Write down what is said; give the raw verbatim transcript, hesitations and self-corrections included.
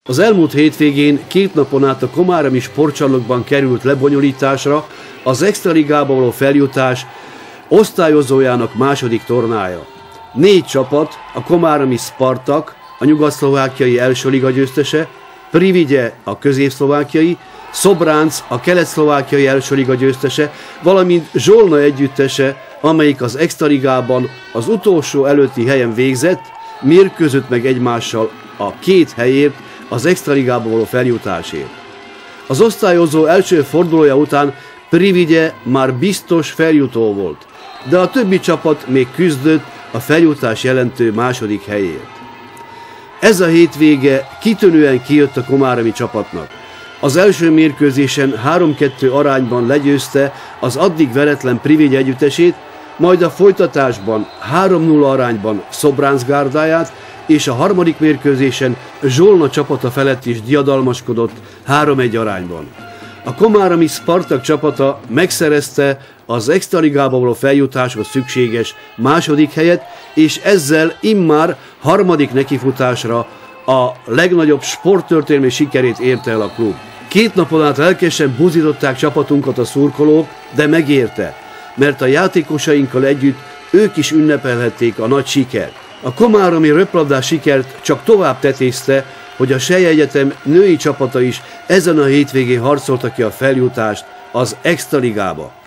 Az elmúlt hétvégén két napon át a komárami sportcsarnokban került lebonyolításra az extraligába való feljutás osztályozójának második tornája. Négy csapat, a komárami Spartak, a nyugat-szlovákiai első liga győztese, Privigye a közép-szlovákiai, Szobránc a kelet-szlovákiai első liga győztese, valamint Zsolna együttese, amelyik az extraligában az utolsó előtti helyen végzett, mérkőzött meg egymással a két helyért az extraligába való feljutásért. Az osztályozó első fordulója után Privigye már biztos feljutó volt, de a többi csapat még küzdött a feljutás jelentő második helyért. Ez a hétvége kitűnően kijött a komárami csapatnak. Az első mérkőzésen három kettő arányban legyőzte az addig veretlen Privigye együttesét, majd a folytatásban három nulla arányban Szobránc gárdáját, és a harmadik mérkőzésen Zsolna csapata felett is diadalmaskodott három egy arányban. A komárami Spartak csapata megszerezte az extraligába való feljutáshoz szükséges második helyet, és ezzel immár harmadik nekifutásra a legnagyobb sporttörténelmi sikerét érte el a klub. Két napon át lelkesen buzították csapatunkat a szurkolók, de megérte, mert a játékosainkkal együtt ők is ünnepelhették a nagy sikert. A komárami röplabdás sikert csak tovább tetézte, hogy a Selyegyetem női csapata is ezen a hétvégén harcolta ki a feljutást az extraligába.